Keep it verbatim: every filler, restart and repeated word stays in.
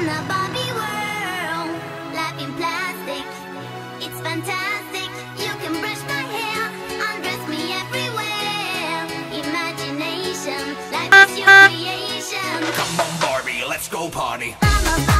a Barbie world, life in plastic, it's fantastic. You can brush my hair, undress me everywhere. Imagination, life is your creation. Come on Barbie, let's go party. I'm a